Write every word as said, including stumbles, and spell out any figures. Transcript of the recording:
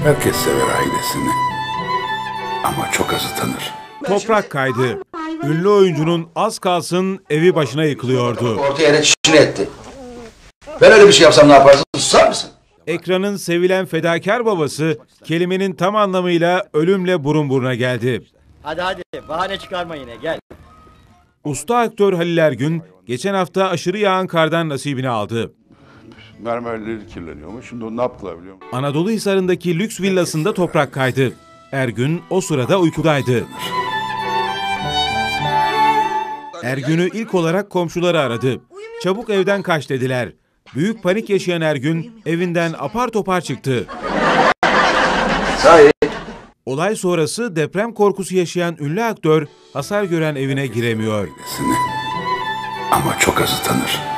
Herkes sever ailesini. Ama çok azı tanır. Toprak kaydı. Ünlü oyuncunun az kalsın evi başına yıkılıyordu. Ortaya yere çişini etti. Ben öyle bir şey yapsam ne yaparsın? Susar mısın? Ekranın sevilen fedakar babası kelimenin tam anlamıyla ölümle burun buruna geldi. Hadi hadi bahane çıkarma yine gel. Usta aktör Halil Ergün geçen hafta aşırı yağan kardan nasibini aldı. Mermerleri kirleniyormuş. Şimdi onu ne yaptılar biliyor musun? Anadolu Hisarı'ndaki lüks villasında toprak kaydı. Ergün o sırada uykudaydı. Ergün'ü ilk olarak komşuları aradı. Çabuk evden kaç dediler. Büyük panik yaşayan Ergün evinden apar topar çıktı. Sahi. Olay sonrası deprem korkusu yaşayan ünlü aktör hasar gören evine giremiyor. Ailesini. Ama çok azı tanır.